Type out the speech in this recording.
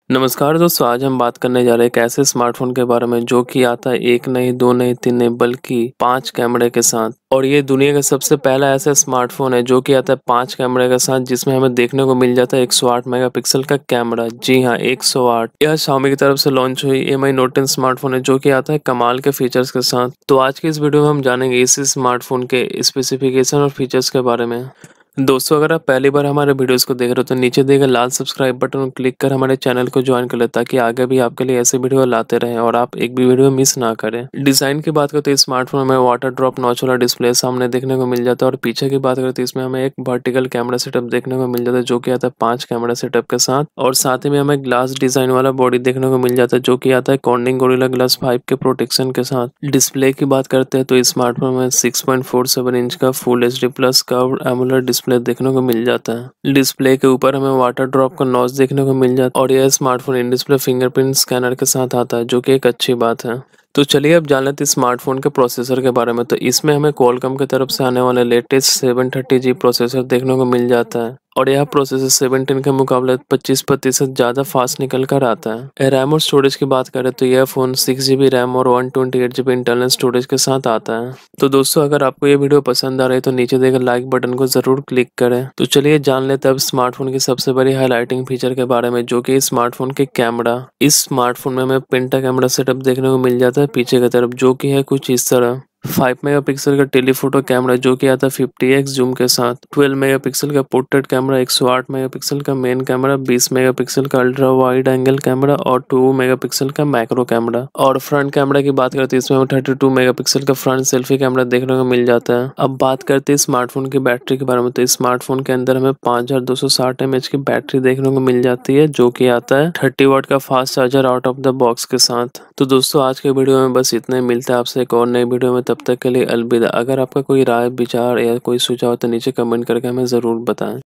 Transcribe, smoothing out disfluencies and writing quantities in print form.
नमस्कार दोस्तों, आज हम बात करने जा रहे हैं एक ऐसे स्मार्टफ़ोन के बारे में जो कि आता है 1 नहीं, 2 नहीं, 3 नहीं बल्कि 5 कैमरे के साथ। और ये दुनिया का सबसे पहला ऐसा स्मार्टफ़ोन है जो कि आता है 5 कैमरे के साथ, जिसमें हमें देखने को मिल जाता है 108 मेगापिक्सल का कैमरा। जी हाँ, 108। यह Xiaomi की तरफ से लॉन्च हुई Mi Note 10 स्मार्टफ़ोन है जो कि आता है कमाल के फीचर्स के साथ। तो आज की इस वीडियो में हम जानेंगे इस स्मार्टफ़ोन के स्पेसिफिकेशन और फीचर्स के बारे में। दोस्तों, अगर आप पहली बार हमारे वीडियोस को देख रहे हो तो नीचे दिए गए लाल सब्सक्राइब बटन को क्लिक कर हमारे चैनल को ज्वाइन कर ले, ताकि आगे भी आपके लिए ऐसे वीडियो लाते रहें और आप एक भी वीडियो मिस ना करें। डिज़ाइन की बात करें तो इस स्मार्टफोन में वाटर ड्रॉप नॉच वाला डिस्प्ले सामने देखने को मिल जाता है, और पीछे की बात करें तो इसमें हमें एक वर्टिकल कैमरा सेटअप देखने को मिल जाता है जो कि आता है 5 कैमरा सेटअप के साथ। और साथ ही में हमें ग्लास डिजाइन वाला बॉडी देखने को मिल जाता है जो कि आता है कॉर्निंग गोरिल्ला ग्लास 5 के प्रोटेक्शन के साथ। डिस्प्ले की बात करते हैं तो इस स्मार्टफोन में 6.47 इंच का full HD plus curved AMOLED display देखने को मिल जाता है। डिस्प्ले के ऊपर हमें वाटर ड्रॉप का नॉच देखने को मिल जाता है, और यह smartphone in display fingerprint scanner के साथ आता है जो कि एक अच्छी बात है। तो चलिए अब जान लेते हैं स्मार्टफोन के प्रोसेसर के बारे में। तो इसमें हमें क्वालकॉम की तरफ से आने वाले लेटेस्ट 730G प्रोसेसर देखने को मिल जाता है, और यह प्रोसेसर 17 के मुकाबले 25% ज़्यादा फास्ट निकल कर आता है। रैम और स्टोरेज की बात करें तो यह फ़ोन 6GB रैम और 128GB इंटरनल स्टोरेज के साथ आता है। तो दोस्तों, अगर आपको ये वीडियो पसंद आ रही है तो नीचे दिए गए लाइक बटन को ज़रूर क्लिक करें। तो चलिए जान लेते हैं अब स्मार्टफोन की सबसे बड़ी हाईलाइटिंग फीचर के बारे में, जो कि स्मार्टफोन के कैमरा। इस स्मार्टफोन में हमें पेंटा कैमरा सेटअप देखने को मिल जाता है पीछे की तरफ, जो कि है कुछ इस तरह। 5 मेगापिक्सल का टेलीफोटो कैमरा जो कि आता है 50x जूम के साथ, 12 मेगापिक्सल का पोर्ट्रेट कैमरा, 108 मेगापिक्सल का मेन कैमरा, 20 मेगापिक्सल का अल्ट्रा वाइड एंगल कैमरा और 2 मेगापिक्सल का मैक्रो कैमरा। और फ्रंट कैमरा की बात करते हैं इसमें 32 मेगापिक्सल का फ्रंट सेल्फी कैमरा देखने को मिल जाता है। अब बात करते हैं स्मार्टफोन की बैटरी के बारे में। तो स्मार्टफोन के अंदर हमें 5260 mAh की बैटरी देखने को मिल जाती है, जो कि आता है 30 वाट का fast charger out of the box के साथ। तो दोस्तों, आज के वीडियो में बस इतना ही। मिलता है आपसे एक और नई वीडियो में, तब तक के लिए अलविदा। अगर आपका कोई राय, विचार या कोई सुझाव तो नीचे कमेंट करके हमें ज़रूर बताएं।